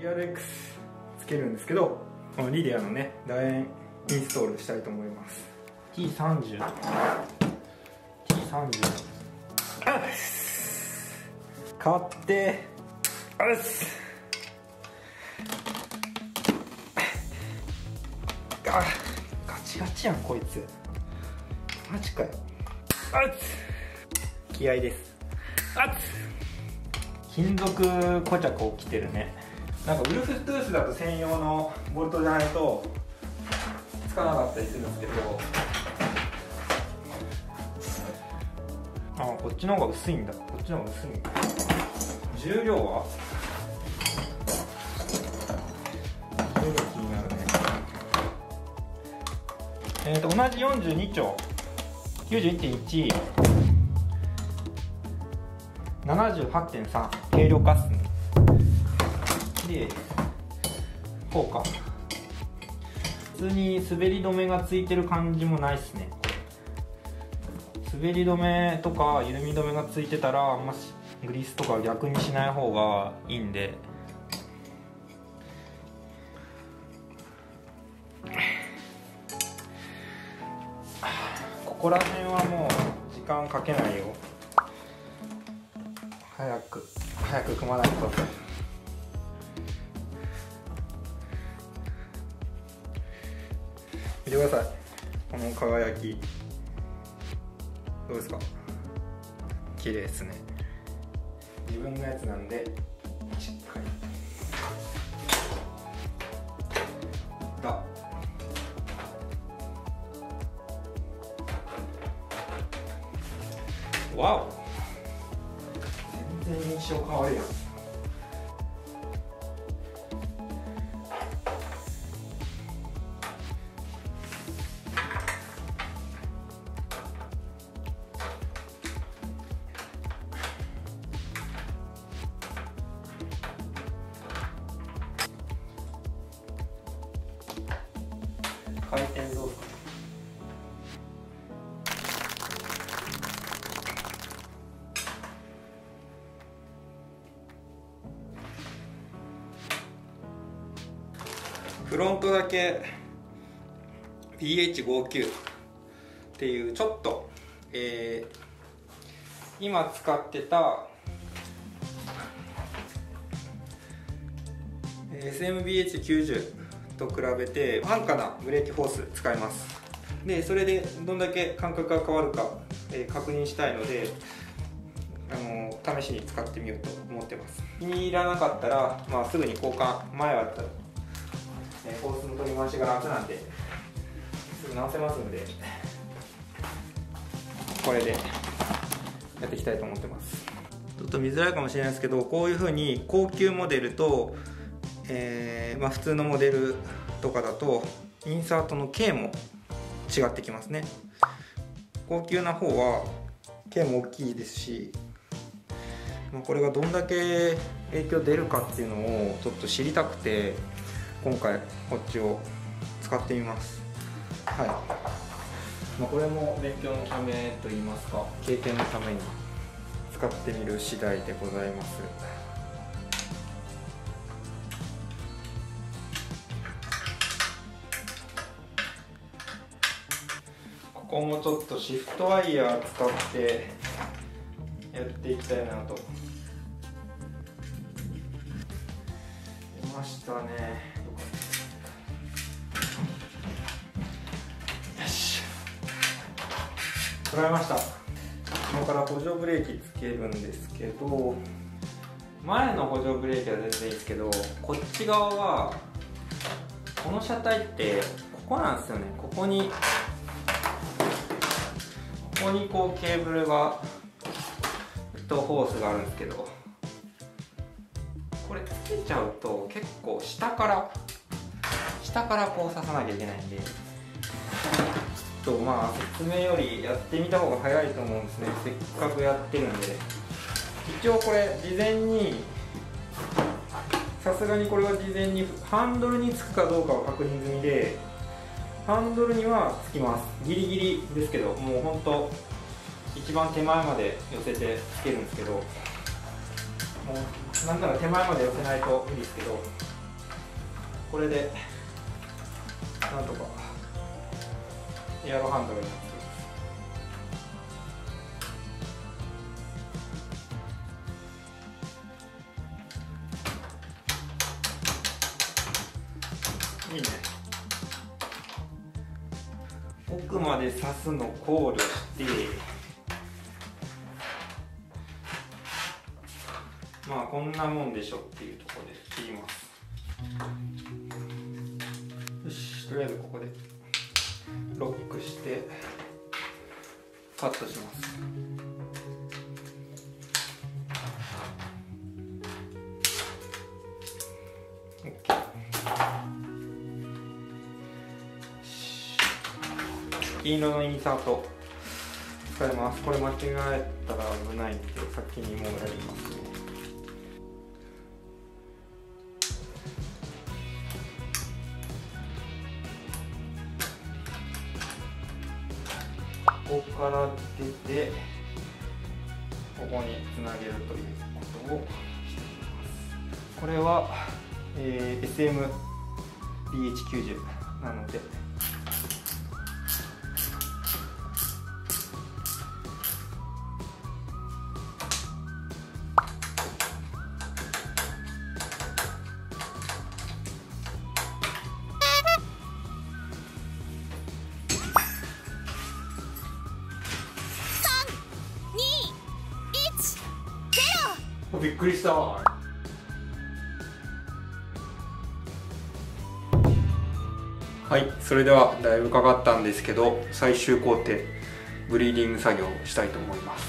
TRX つけるんですけど、このリディアのね楕円インストールしたいと思います。 T30 買ってガチガチやんこいつ、マジかよ。気合いです。金属固着起きてるね。なんかウルフトゥースだと専用のボルトじゃないとつかなかったりするんですけど、こっちの方が薄いんだ。こっちの方が薄いんだ。重量は重量気になるね。同じ42丁 91.1 78.3 軽量化っすね。でこうか、普通に滑り止めがついてる感じもないっすね。滑り止めとか緩み止めがついてたらあんまグリスとか逆にしない方がいいんで、ここら辺はもう時間かけないよ。早く組まないと。見てください、この輝きどうですか。綺麗ですね。自分のやつなんでしっかりだ。わお、全然印象変わるやん。回転どうですか。フロントだけ BH59 っていうちょっと、今使ってたSMBH90 と比べて安価なブレーキホース使います。でそれでどんだけ感覚が変わるか、確認したいので試しに使ってみようと思ってます。気に入らなかったら、すぐに交換、前はあったら、ホースの取り回しが楽なんですぐ直せますので、これでやっていきたいと思ってます。ちょっと見づらいかもしれないですけど、こういう風に高級モデルと普通のモデルとかだとインサートの径も違ってきますね。高級な方は径も大きいですし、これがどんだけ影響出るかっていうのをちょっと知りたくて今回こっちを使ってみます。これも勉強のためといいますか経験のために使ってみる次第でございます。ここもちょっとシフトワイヤー使ってやっていきたいなと。出ましたね。よし、捉えました。ここから補助ブレーキつけるんですけど、前の補助ブレーキは全然いいですけど、こっち側はこの車体ってここなんですよね。ここにこうケーブルがとホースがあるんですけど、これつけちゃうと結構下からこう刺さなきゃいけないんで、ちょっと説明よりやってみた方が早いと思うんですね。せっかくやってるんで。一応これ事前にさすがにこれは事前にハンドルにつくかどうかを確認済みで、ハンドルにはつきます。ギリギリですけど、もうほんと一番手前まで寄せてつけるんですけど、もうなんなら手前まで寄せないと無理ですけど、 これでなんとかエアロハンドルになってます。いいね。奥まで刺すの考慮してまあこんなもんでしょっていうところで切ります。よし、とりあえずここでロックしてカットします。金色のインサート使います。これ間違えたら危ないんで先にもうやりますね。ここから出てここにつなげるということをしています。これは、SMBH90 なのでびっくりした。はい、それではだいぶかかったんですけど最終工程ブリーディング作業をしたいと思います。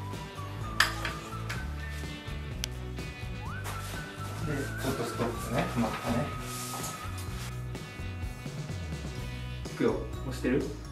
でちょっとストップね、止まったね。いくよ、押してる？